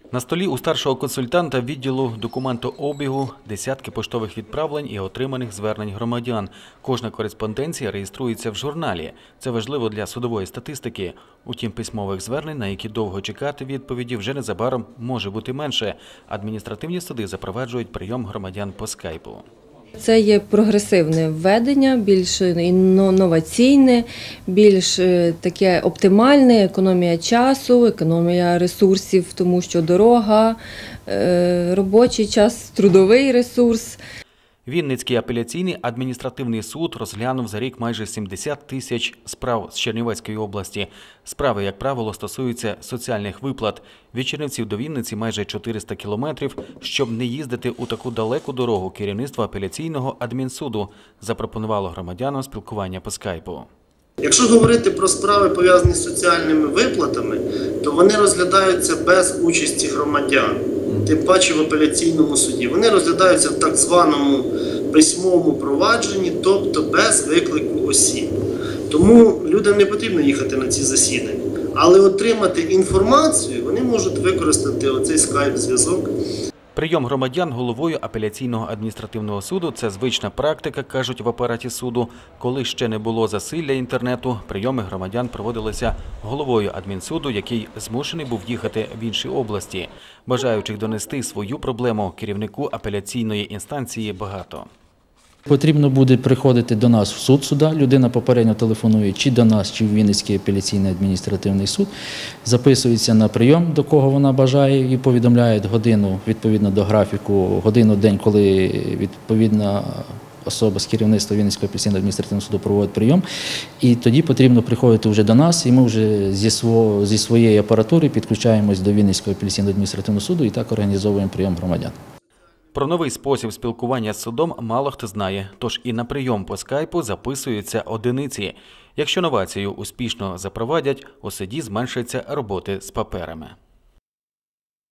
На столі у старшого консультанта відділу документообігу десятки поштових відправлень і отриманих звернень громадян. Кожна кореспонденція реєструється в журналі. Це важливо для судової статистики. Утім, письмових звернень, на які довго чекати відповіді, вже незабаром може бути менше. Адміністративні суди запроваджують прийом громадян по скайпу. Це є прогресивне введення, більш інноваційне, більш таке оптимальне, економія часу, економія ресурсів, тому що дорога, робочий час, трудовий ресурс. Вінницький апеляційний адміністративний суд розглянув за рік майже 70 тисяч справ з Чернівецької області. Справи, як правило, стосуються соціальних виплат. Від Чернівців до Вінниці майже 400 кілометрів. Щоб не їздити у таку далеку дорогу, керівництво апеляційного адмінсуду запропонувало громадянам спілкування по скайпу. Якщо говорити про справи, пов'язані з соціальними виплатами, то вони розглядаються без участі громадян, тим паче в апеляційному суді. Вони розглядаються в так званому письмовому провадженні, тобто без виклику осіб. Тому людям не потрібно їхати на ці засідання. Але отримати інформацію вони можуть використати оцей скайп-зв'язок. Прийом громадян головою апеляційного адміністративного суду – це звична практика, кажуть в апараті суду. Коли ще не було засилля інтернету, прийоми громадян проводилися головою адмінсуду, який змушений був їхати в інші області. Бажаючих донести свою проблему керівнику апеляційної інстанції багато. Потрібно буде приходити до нас в суд суда, людина попередньо телефонує чи до нас, чи в Вінницький апеляційний адміністративний суд, записується на прийом, до кого вона бажає, і повідомляє годину, відповідно до графіку, годину-день, коли відповідна особа з керівництва Вінницького апеляційного адміністративного суду проводить прийом. І тоді потрібно приходити вже до нас, і ми вже зі своєї апаратури підключаємось до Вінницького апеляційного адміністративного суду і так організовуємо прийом громадян. Про новий спосіб спілкування з судом мало хто знає, тож і на прийом по скайпу записуються одиниці. Якщо новацію успішно запровадять, у суді зменшиться роботи з паперами.